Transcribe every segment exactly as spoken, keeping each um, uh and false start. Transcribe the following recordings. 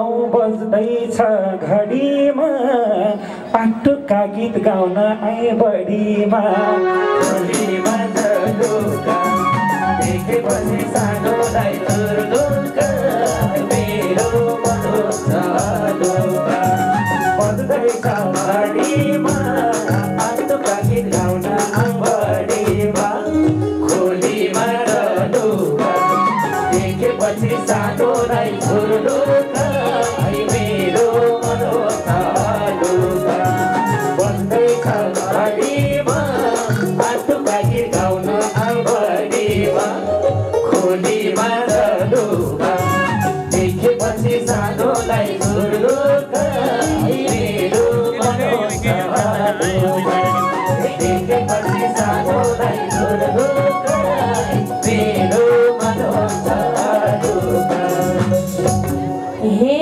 नौ बज्दैछ घडीमा पाटुका गीत गाउन आए बढीमा खोलीमा झलुका देखेपछि सानोलाई झुलुका मेरो मन झलुका बज्दैछ घडीमा पाटुका गीत गाउन आए बढीमा खोलीमा झलुका देखेपछि सानोलाई झुलुका मेरो मन झलुका बज्दैछ घडीमा पाटुका गीत गाउन आए बढीमा खोलीमा झलुका देखेपछि सानोलाई झुलुका मेरो मन झलुका देखेपछि सानोलाई झुलुका मेरो मन झलुका हे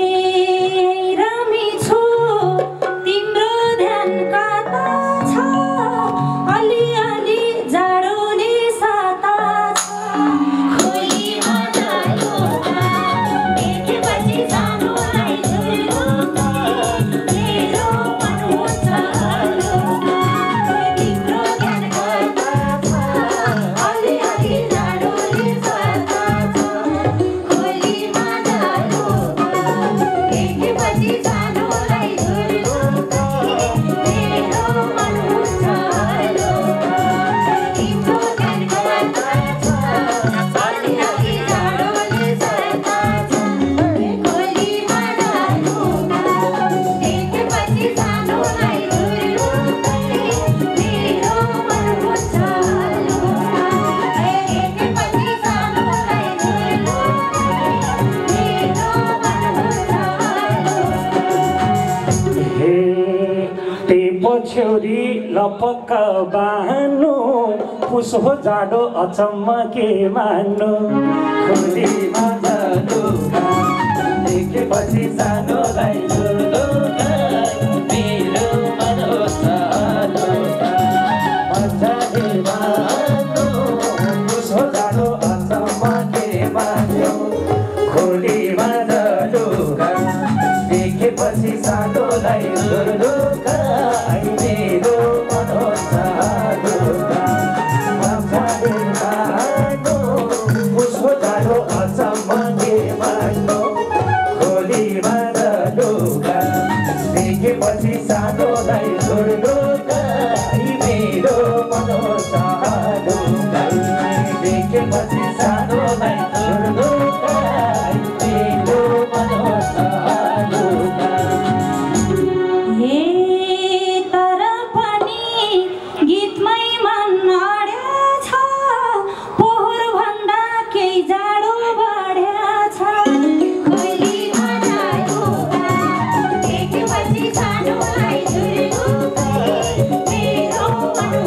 रामी छु तिम्रो ध्यान कता छ अलिअलि जाडोले साता छ खोलीमा झलुका देखेपछि सानोलाई झुलुका मेरो मन झलुका तिम्रो ध्यान कता छ अलिअलि जाडोले साता छ खोलीमा झलुका देखेपछि सानोलाई झुलुका मेरो मन झलुका तिम्रो ध्यान कता छ अलिअलि जाडोले साता छ खोलीमा झलुका देखेपछि सानोलाई झुलुका मेरो मन झलुका देखेपछि सानोलाई झुलुका मेरो मन झलुका हे टेपो छेउरी लपक्क बानु पुसो जाडो अचम्म के मान्नु खोलीमा झलुका देखेपछि सानोलाई झुलुका मेरो मन झलुका मजाले मान्नु पुसो जाडो अचम्म के मान्नु खोलीमा झलुका देखेपछि सानोलाई झुलुका मेरो मन झलुका मजाले मान्नु पुसो जाडो अचम्म के मान्नु खोलीमा झलुका देखेपछि सानोलाई झुलुका मेरो मन झलुका देखेपछि सानोलाई झुलुका मेरो मन झलुका हे तर पनि गीतमै मन अड्याछ पोहोर भन्दा केही जाडो बढ्याछ खोलीमा झलुका देखेपछि सानोलाई झुलुका मेरो मन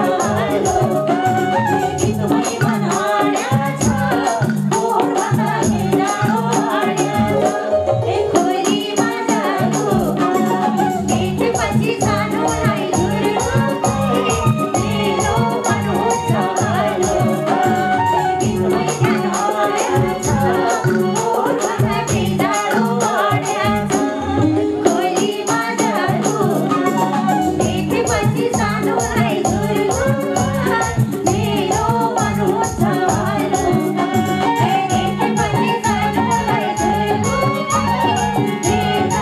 झलुका गीतमै मन अड्याछ पोहोर भन्दा केही जाडो बढ्याछ खोलीमा झलुका देखेपछि सानोलाई झुलुका मेरो मन झलुका गीतमै ध्यान अड्याछ पोहोर भन्दा केही जाडो बढ्याछ खोलीमा झलुका देखेपछि सानोलाई झुलुका मेरो मन झलुका देखेपछि सानोलाई झुलुका मेरो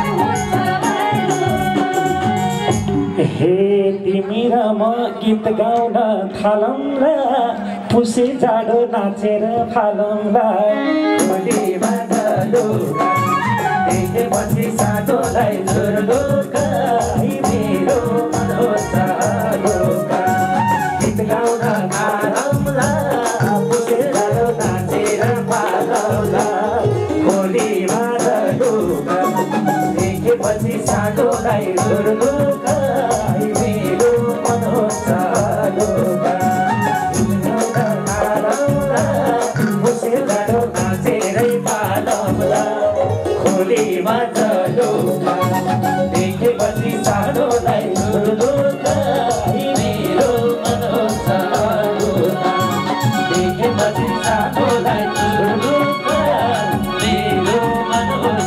मन झलुका हे तिमी र म गीत गाउन थालौँला पुसे जाडो नाचेर फालौँला खोलीमा झलुका देखेपछि सानोलाई झुलुका मेरो मन झलुका गीत गाउन थालौँला पुसे जाडो नाचेर फालौँला खोलीमा झलुका देखेपछि सानोलाई झुलुका मेरो मन झलुका पुसे जाडो नाचेरै फालौँला खोलीमा झलुका देखेपछि सानोलाई झुलुका मेरो मन झलुका देखेपछि सानोलाई झुलुका मेरो मन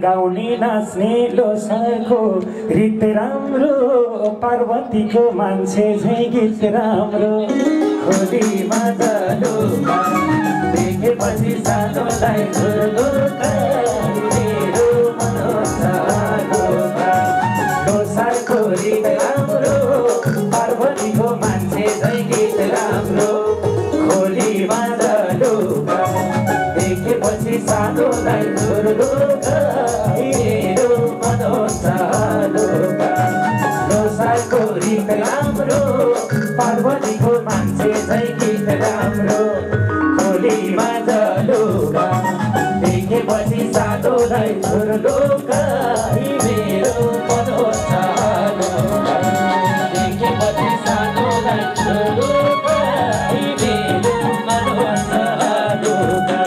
गाउने नाच्ने लोसारको गीत राम्रो पार्वतीको मान्छे झै गीत राम्रो खोलीमा जलुका देखेपछि सानोलाई झुलुका मेरो मन चालुका लोसारको गीत राम्रो पार्वतीको मान्छे झै गीत राम्रो खोलीमा जलुका देखेपछि सानोलाई झुलुका मेरो मन चालुका लोसारको गीत राम्रो पार्वतीको मान्छे झै गीत राम्रो खोलीमा जलुका देखेपछि सानोलाई झुलुका मेरो मन चालुका देखेपछि सानोलाई झुलुका मेरो मन चालुका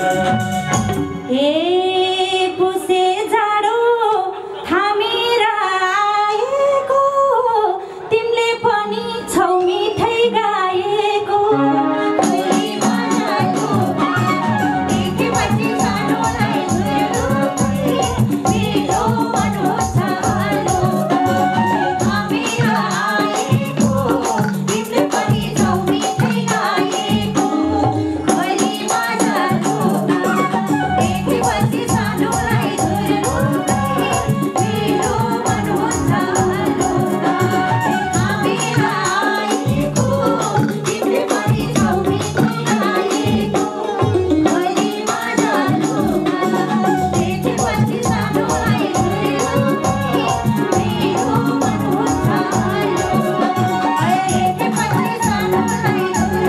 ए पुसे जाडो थामेर आएको तिमीले पनि छौ मिठै गाएको खोलीमा जलुका देखेपछि सानोलाई झुलुका मेरो मन चालुका थामेर आएको तिमीले पनि छौ मिठै गाएको खोलीमा जलुका देखेपछि सानोलाई झुलुका मेरो मन चालुका थामेर आएको तिमीले पनि छौ मिठै गाएको खोलीमा जलुका देखेपछि सानोलाई झुलुका मेरो मन चालुका देखेपछि सानोलाई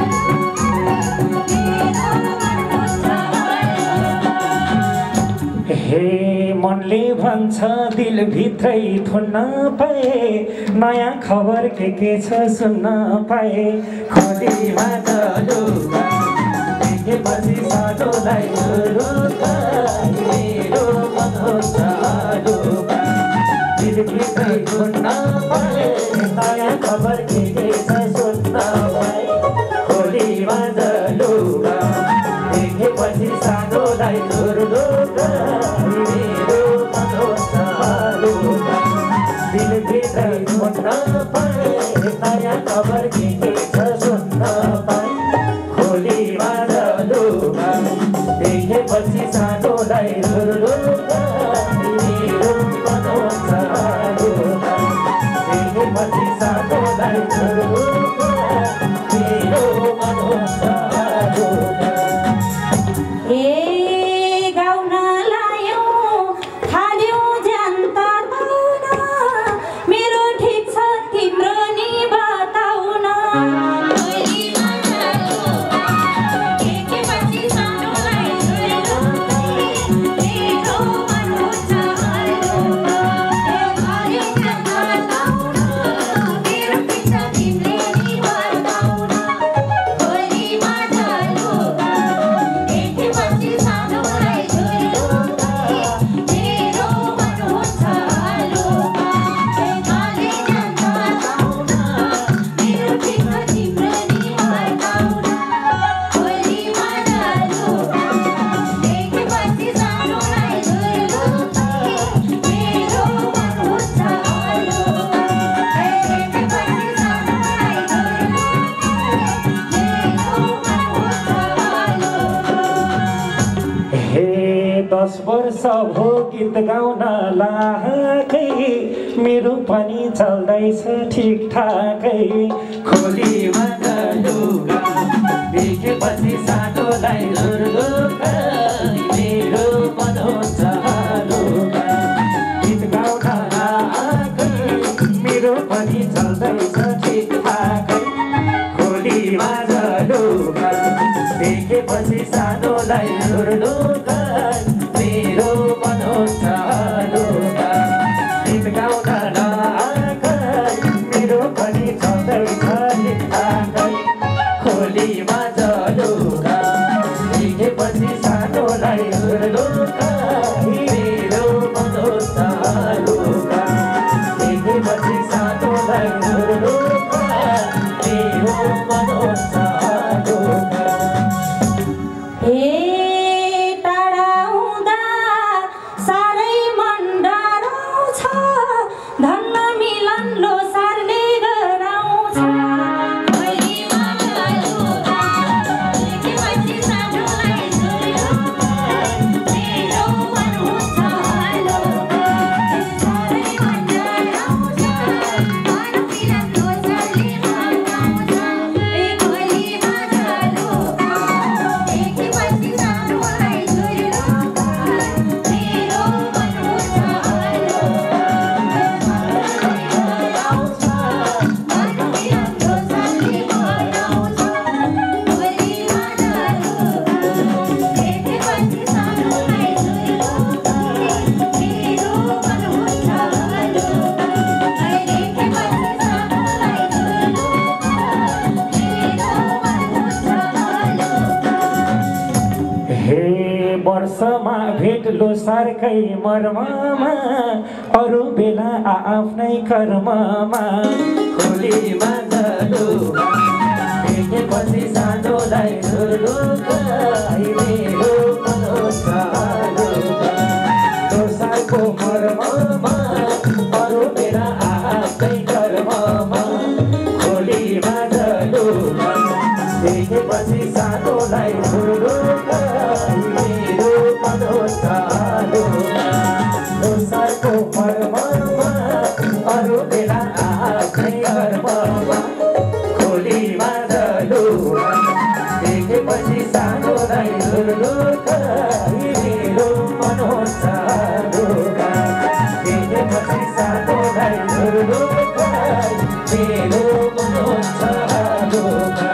हे मनले भन्छ दिलभित्रै थुन्न पाए नयाँ खबर के के छ सुन्न पाए खोलीमा जलुका देखेपछि सानोलाई झुलुका मेरो मन चालुका दिलभित्रै थुन्न पाए नयाँ खबर के के छ सुन्न पाए खोलीमा जलुका देखेपछि सानोलाई झुलुका मेरो मन चालुका दिलभित्रै थुन्न पाए नयाँ खबर के के छ सुन्न पाए खोलीमा जलुका देखेपछि सानोलाई झुलुका मेरो मन चालुका देखेपछि सानोलाई झुलुका मेरो मन चालुका ए गाउन लायो थाल्यो ज्यान तताउन मेरो ठिक छ तिम्रो नि बताउन खोलीमा जलुका देखेपछि सानोलाई झुलुका मेरो मन चालुका थाल्यो ज्यान तताउन मेरो ठिक छ तिम्रो नि बताउन खोलीमा जलुका देखेपछि सानोलाई झुलुका मेरो मन चालुका थाल्यो ज्यान तताउन मेरो ठिक छ तिम्रो नि बताउन खोलीमा जलुका देखेपछि सानोलाई झुलुका मेरो मन चालुका देखेपछि सानोलाई झुलुका हे दस वर्ष भो गीत गाउन लाकै मेरो पनि चल्दैछ ठिक ठाकै खोलीमा जलुका देखेपछि सानोलाई झुलुका मेरो मन चालुका गीत गाउन लाकै मेरो पनि चल्दैछ ठिक ठाकै खोलीमा जलुका देखेपछि सानोलाई झुलुका मेरो मन चालुका गीत गाउन लाकै मेरो पनि चल्दैछ ठिक ठाकै खोलीमा जलुका देखेपछि सानोलाई झुलुका मेरो मन चालुका देखेपछि सानोलाई झुलुका मेरो मन चालुका हे टाढा हुँदा साह्रै मन हे वर्षमा भेट लोसारकै मर्ममा अरू बेला आफ्नै कर्ममा खोलीमा जलुका देखेपछि सानोलाई झुलुका मेरो मनोसा लुका लोसारको मर्ममा अरू बेला आफ्नै कर्ममा खोलीमा जलुका देखेपछि सानोलाई झुलुका मेरो मनोसा लुका लोसारको मर्ममा अरू बेला आफ्नै कर्ममा खोलीमा जलुका देखेपछि सानोलाई झुलुका मेरो मनोसा लुका देखेपछि सानोलाई झुलुका मेरो मनोसा लुका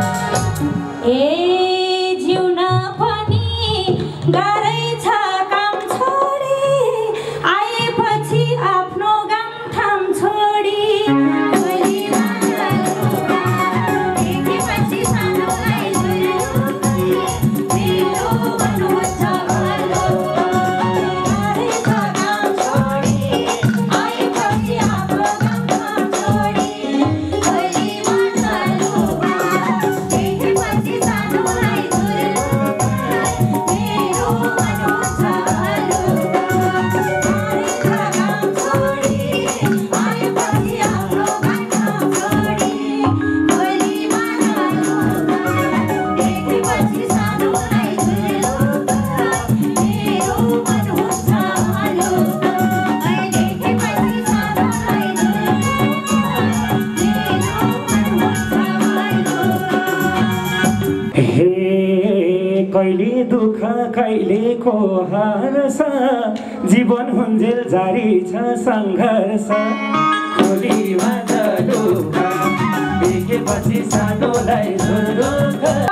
ए जिउन पनि गाह्रै छ काम छोडी आएपछि आफ्नो गाउँठाम छोडी खोलीमा जलुका देखेपछि सानोलाई झुलुका मेरो मनोसा लुका गाह्रै छ काम छोडी आएपछि आफ्नो गाउँठाम छोडी खोलीमा जलुका देखेपछि सानोलाई झुलुका मेरो मनोसा लुका गाह्रै छ काम छोडी आएपछि आफ्नो गाउँठाम छोडी खोलीमा जलुका देखेपछि सानोलाई झुलुका मेरो मनोसा लुका देखेपछि सानोलाई हे कहिले दुःख कहिलेको हार्छ जीवन हुन्जेल जारी छ सङ्घर्ष खोलीमा जलुका देखेपछि सानोलाई झुलुका